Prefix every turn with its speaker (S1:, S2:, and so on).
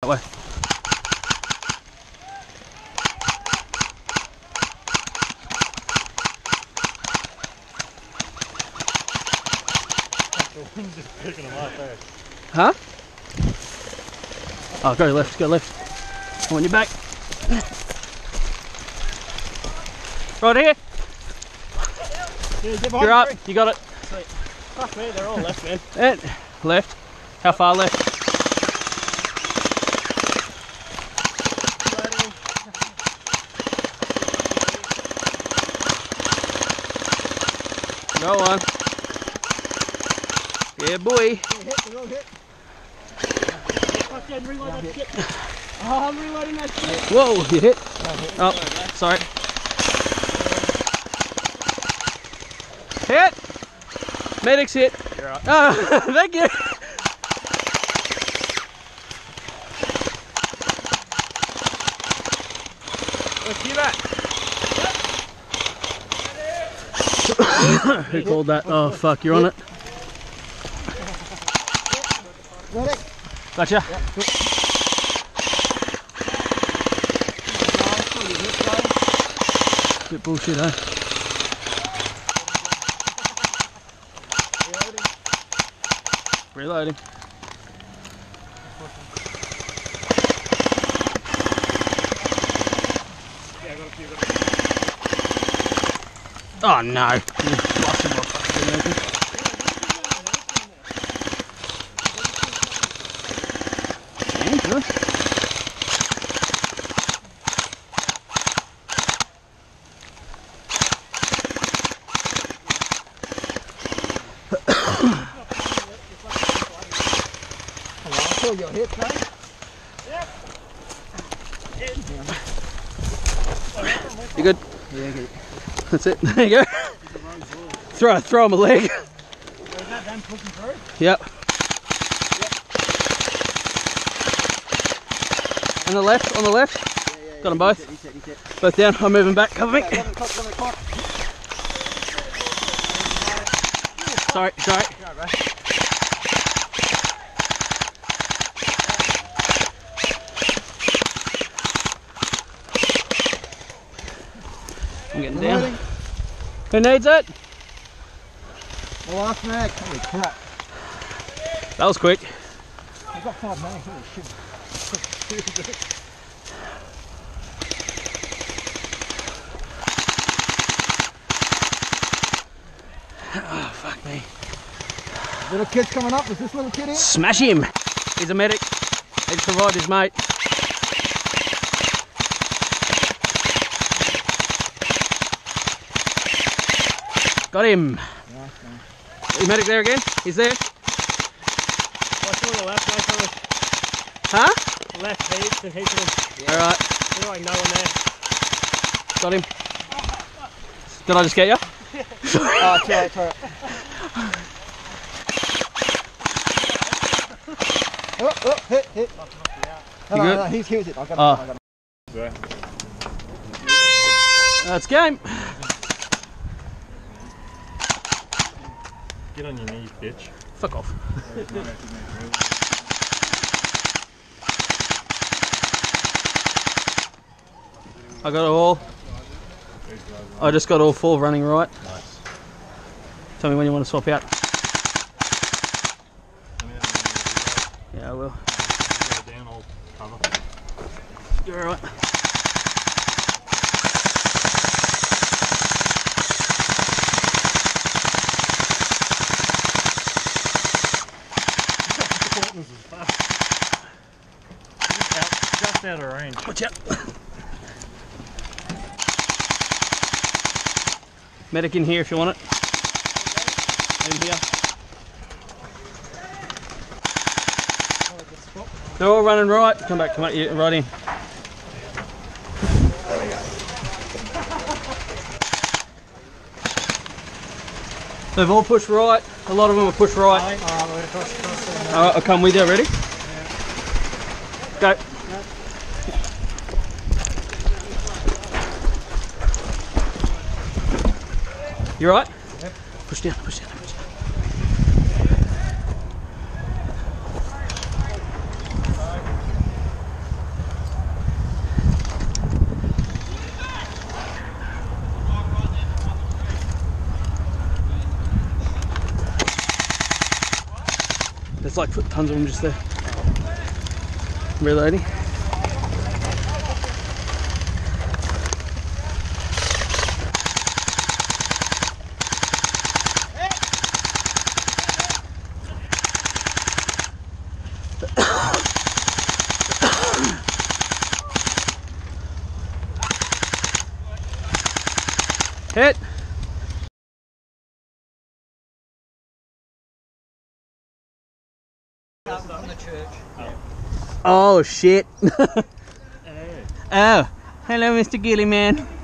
S1: way.
S2: Just picking them up there.
S1: Huh? Oh, go left, go left. On your back. Right here.
S2: Yeah,
S1: you're up, you got it.
S2: Sweet. Fuck me, they're all left, man.
S1: And left. How far left? Go on. Yeah, boy.
S2: They're all hit. Fuck, reload that shit. Oh, I'm reloading that shit.
S1: Whoa, you hit. Oh, sorry. Hit. Medic's hit.
S2: You're right.
S1: Oh, thank you.
S2: Let's see that.
S1: Who called that? Oh, fuck, you're on it. Gotcha. Bit bullshit, eh? Reloading. Oh no.
S3: Your hip, right?
S2: Yep.
S1: You good?
S3: Yeah, good.
S1: That's it. There you go. Throw him a leg.
S2: Is that them pushing through?
S1: Yep. On the left, on the left.
S3: Yeah,
S1: Got them both.
S3: He's hit.
S1: Both down. I'm moving back. Cover me. Sorry, sorry. I'm getting down. Who needs it?
S3: The last mag. Holy crap.
S1: That was quick.
S3: I've got 5 mags. Holy shit.
S1: Oh, fuck me.
S3: Little kid's coming up. Is this little kid here?
S1: Smash him. He's a medic. He's survived his mate. Got him.
S3: Nice, nice.
S1: Is medic there again? He's there.
S2: What's on the left, guys? On
S1: Huh?
S2: the left, heaps and heaps of them.
S1: Alright.
S2: There's like no one there.
S1: Got him. Did I just get you?
S3: Oh, it's alright, it's alright. Oh, hit. No,
S1: You
S3: no,
S1: good?
S3: no, he's it. I got him.
S1: Oh.
S3: I got him.
S1: That's game.
S2: Get on your knees, bitch.
S1: Fuck off. I got it all. I just got all 4 running right.
S2: Nice.
S1: Tell me when you want to swap out. Yeah, I will.
S2: Go down, I'll cover.
S1: You're alright.
S2: This is fast. Just out of range.
S1: Watch out. Medic in here if you want it. In here. They're all running right. Come back, yeah, right in. They've all pushed right. A lot of them are pushed right. Alright, I'll come with you. Ready? Go. You alright?
S3: Yep.
S1: Push down, push down, push down. like put tons of them just there. Reloading. Hit.
S3: From the church.
S1: Oh shit.
S2: Hey.
S1: Oh, hello Mr. Gilly man.